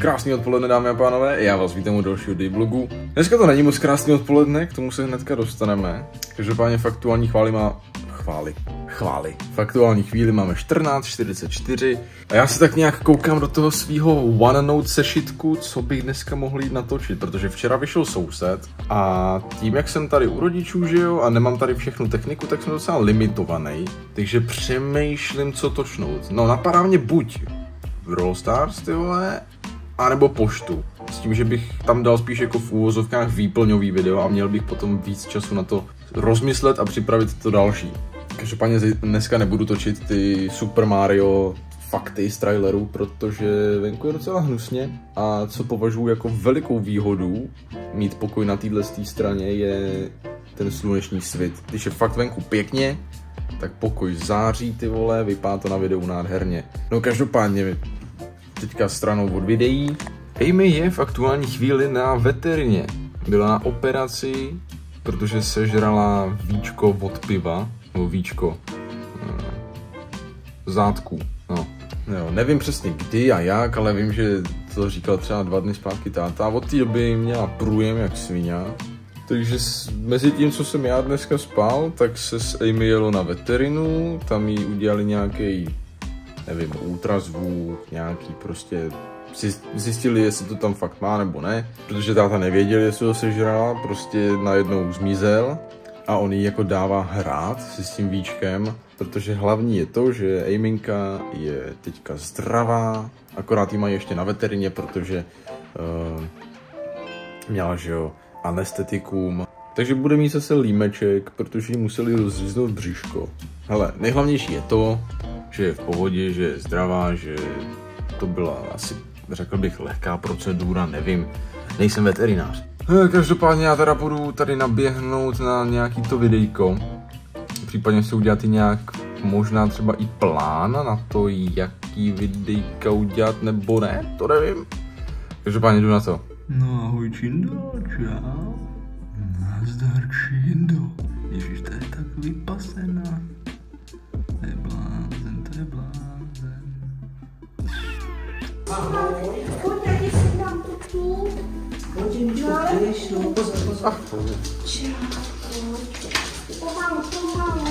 Krásný odpoledne, dámy a pánové, já vás vítám u dalšího dayblogu. Dneska to není moc krásný odpoledne, k tomu se hnedka dostaneme. Každopádně faktuální faktuální chvíli máme 14:44 a já si tak nějak koukám do toho svýho OneNote sešitku, co bych dneska mohl jít natočit, protože včera vyšel soused a tím, jak jsem tady u rodičů, že jo, a nemám tady všechnu techniku, tak jsem docela limitovaný, takže přemýšlím, co točnout. No, napadá mě buď Brawl Stars, ty vole, anebo poštu. S tím, že bych tam dal spíš jako v úvozovkách výplňový video a měl bych potom víc času na to rozmyslet a připravit to další. Každopádně dneska nebudu točit ty Super Mario fakty z traileru, protože venku je docela hnusně a co považuji jako velikou výhodu mít pokoj na této straně je ten sluneční svit. Když je fakt venku pěkně, tak pokoj září, ty vole, vypadá to na videu nádherně. No každopádně teďka stranou od videí. Amy je v aktuální chvíli na veterině. Byla na operaci, protože sežrala víčko od piva, nebo víčko zátku, no. Jo, nevím přesně kdy a jak, ale vím, že to říkal třeba 2 dny zpátky táta a od té doby měla průjem jak svině. Takže mezi tím, co jsem já dneska spal, tak se s Amy jelo na veterinu, tam jí udělali nějaký, nevím, ultrazvuk, nějaký prostě, zjistili, jestli to tam fakt má nebo ne, protože táta nevěděl, jestli ho sežrala, prostě najednou zmizel a on jí jako dává hrát si s tím víčkem, protože hlavní je to, že Aminka je teďka zdravá, akorát jí mají ještě na veterině, protože měla, že jo, anestetikum, takže bude mít zase límeček, protože jí museli rozříznout břiško. Hele, nejhlavnější je to, že je v pohodě, že je zdravá, že to byla asi, řekl bych, lehká procedura, nevím, nejsem veterinář. Každopádně já teda budu tady naběhnout na nějaký to videjko, případně si udělat i nějak, možná třeba i plán na to, jaký videjka udělat nebo ne, to nevím. Každopádně jdu na to. No ahoj Čindo, čau. Nazdar Čindo. Ježiš, to je tak vypasená. To je blázen, to je blázen. Ahoj. Pojď, já ti si dám tu tu. Pojď, chceš, no, pozor. Čau. Pomalu.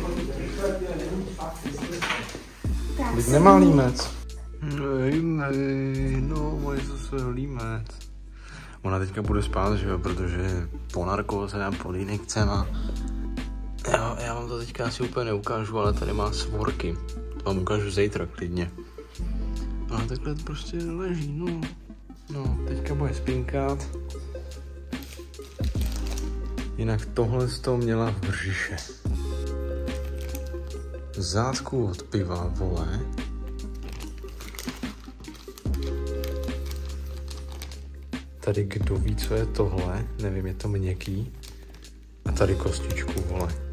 Teď nemá límec. No, moje zase límec. Ona teďka bude spát, že jo, protože po narkóze a pod injekcema. Já vám to teďka asi úplně neukážu, ale tady má svorky. To vám ukážu zítra klidně. Ale takhle prostě leží, no. No, teďka bude spinkat. Jinak tohle z toho měla v břiše. Zátku od piva, vole. Tady kdo ví, co je tohle, nevím, je to měkký. A tady kostičku, vole.